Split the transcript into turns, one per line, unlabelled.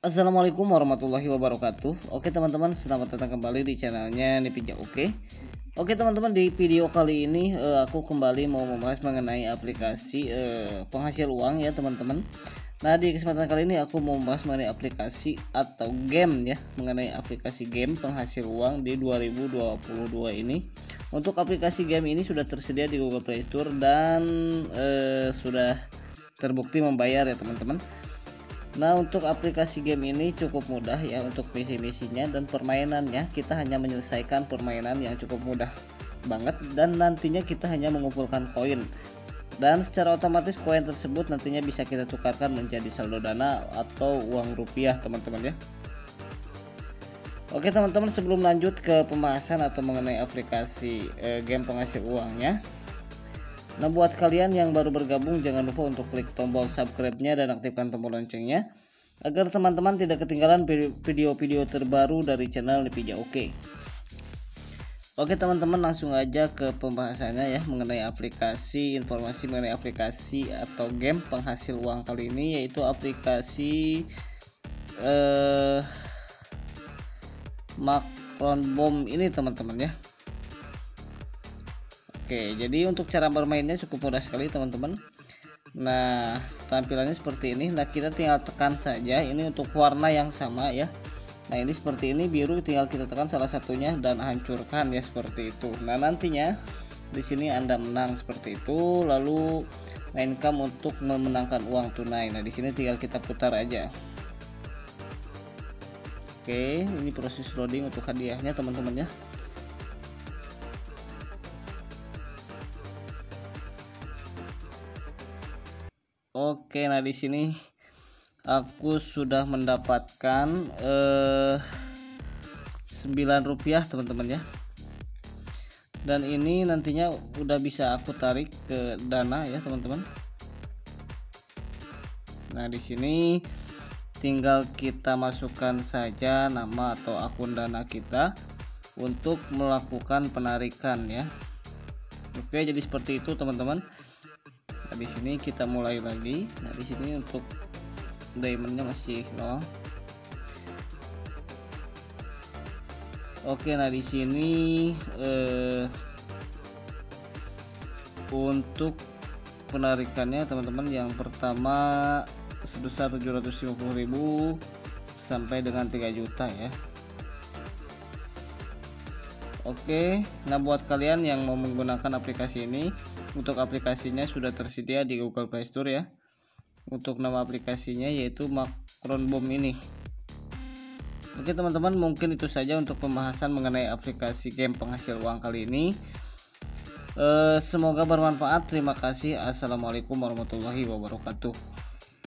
Assalamualaikum warahmatullahi wabarakatuh. Oke teman-teman, selamat datang kembali di channelnya Nipija Oke. Oke teman-teman, di video kali ini aku kembali mau membahas mengenai aplikasi penghasil uang ya teman-teman. Nah, di kesempatan kali ini aku mau membahas mengenai aplikasi atau game ya, mengenai aplikasi game penghasil uang di 2022 ini. Untuk aplikasi game ini sudah tersedia di Google Play Store dan sudah terbukti membayar ya teman-teman. Nah, untuk aplikasi game ini cukup mudah ya untuk misi-misinya dan permainannya. Kita hanya menyelesaikan permainan yang cukup mudah banget dan nantinya kita hanya mengumpulkan koin. Dan secara otomatis koin tersebut nantinya bisa kita tukarkan menjadi saldo dana atau uang rupiah teman-teman ya. Oke teman-teman, sebelum lanjut ke pembahasan atau mengenai aplikasi game penghasil uangnya. Nah, buat kalian yang baru bergabung, jangan lupa untuk klik tombol subscribe-nya dan aktifkan tombol loncengnya agar teman-teman tidak ketinggalan video-video terbaru dari channel Nipija Oke. Oke teman-teman, langsung aja ke pembahasannya ya mengenai informasi mengenai aplikasi atau game penghasil uang kali ini, yaitu aplikasi Macronbomb ini teman-teman ya. Oke, jadi untuk cara bermainnya cukup mudah sekali teman-teman. Nah, tampilannya seperti ini. Nah, kita tinggal tekan saja. Ini untuk warna yang sama ya. Nah, ini seperti ini biru, tinggal kita tekan salah satunya dan hancurkan ya, seperti itu. Nah, nantinya di sini Anda menang seperti itu. Lalu mainkan untuk memenangkan uang tunai. Nah, di sini tinggal kita putar aja. Oke, ini proses loading untuk hadiahnya teman-teman ya. Oke, nah di sini aku sudah mendapatkan 9 rupiah teman-teman ya. Dan ini nantinya udah bisa aku tarik ke dana ya teman-teman. Nah, di sini tinggal kita masukkan saja nama atau akun dana kita untuk melakukan penarikan ya. Oke, jadi seperti itu teman-teman. Nah, di sini kita mulai lagi. Nah, di sini untuk diamondnya masih 0. Oke, nah di sini untuk penarikannya teman-teman, yang pertama sebesar 750.000 sampai dengan 3 juta ya. Oke, nah buat kalian yang mau menggunakan aplikasi ini, untuk aplikasinya sudah tersedia di Google Play Store ya. Untuk nama aplikasinya yaitu Macronbomb ini. Oke teman-teman, mungkin itu saja untuk pembahasan mengenai aplikasi game penghasil uang kali ini. Semoga bermanfaat. Terima kasih. Assalamualaikum warahmatullahi wabarakatuh.